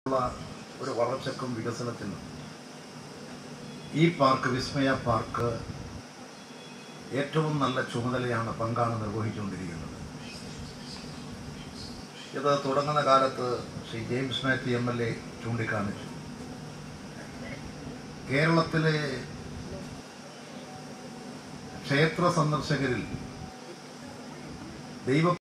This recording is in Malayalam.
ഒരു വളർച്ചയ്ക്കും വികസനത്തിനും ഈ പാർക്ക്, വിസ്മയ പാർക്ക്, ഏറ്റവും നല്ല ചുമതലയാണ്, പങ്കാണ് നിർവഹിച്ചുകൊണ്ടിരിക്കുന്നത്. ഇത് തുടങ്ങുന്ന കാലത്ത് ശ്രീ ജെയിംസ് മാത്യു MLA ചൂണ്ടിക്കാണിച്ചു. കേരളത്തിലെ ക്ഷേത്ര സന്ദർശകരിൽ ദൈവ